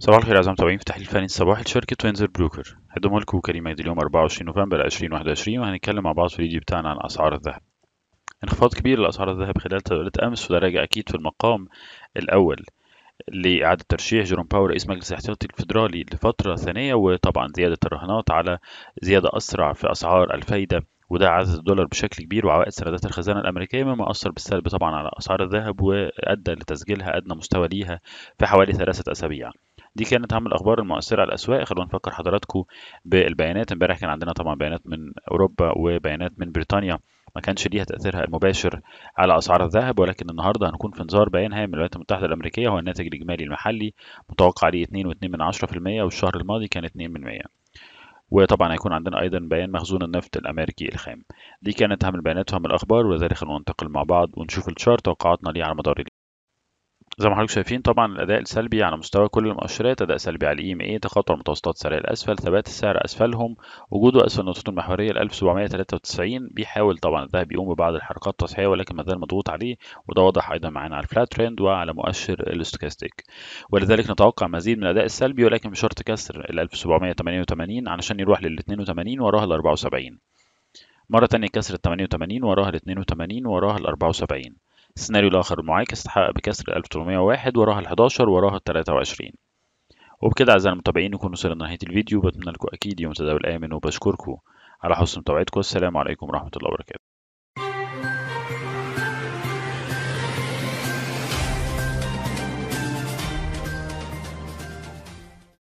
صباح الخير أعزائي المتابعين في تحليل فني الصباحي لشركة وينزر بروكر. هقدمه لكم كريم عيد اليوم 24 نوفمبر 2021، وهنتكلم مع بعض في الفيديو بتاعنا عن أسعار الذهب. انخفاض كبير لأسعار الذهب خلال تداولات أمس، وده راجع أكيد في المقام الأول لإعادة ترشيح جيروم باور رئيس مجلس الاحتياطي الفيدرالي لفترة ثانية، وطبعا زيادة الرهانات على زيادة أسرع في أسعار الفايدة، وده عزز الدولار بشكل كبير وعوائد سندات الخزانة الأمريكية، مما أثر بالسلب طبعا على أسعار الذهب وأدى لتسجيلها أدنى مستوى ليها في حوالي 3 أسابيع. دي كانت أهم الأخبار المؤثرة على الأسواق. خلونا نفكر حضراتكم بالبيانات. امبارح كان عندنا طبعا بيانات من أوروبا وبيانات من بريطانيا، ما كانش ليها تأثيرها المباشر على أسعار الذهب، ولكن النهارده هنكون في انتظار بيان هام من الولايات المتحدة الأمريكية. هو الناتج الإجمالي المحلي متوقع عليه 2.2%، والشهر الماضي كان 2%. وطبعا هيكون عندنا أيضا بيان مخزون النفط الأمريكي الخام. دي كانت أهم البيانات وأهم الأخبار، ولذلك خلونا ننتقل مع بعض ونشوف الشارت توقعاتنا ليه على مدار اليوم. زي ما حضرتك شايفين طبعا الاداء السلبي على مستوى كل المؤشرات. اداء سلبي على الاي ام اي، تخطى المتوسطات سريع الاسفل، ثبات السعر اسفلهم، وجوده اسفل النقطة المحوريه ال 1793. بيحاول طبعا الذهب يقوم ببعض الحركات التصحيحيه، ولكن ما زال مضغوط عليه، وده واضح ايضا معانا على الفلات ترند وعلى مؤشر الاستوكاستيك. ولذلك نتوقع مزيد من الاداء السلبي، ولكن بشرط كسر ال 1788 علشان يروح لل 82 وراها ال 74. مرة تانية كسر ال 88 وراها ال 82 وراها ال 74. السيناريو الآخر المعاكس تحقق بكسر 1801 وراها ال 11 وراها ال 23. وبكده أعزائي المتابعين نكون وصلنا لنهاية الفيديو. بتمنى لكم أكيد يوم تداول آمن، وبشكركم على حسن متابعتكم. السلام عليكم ورحمة الله وبركاته.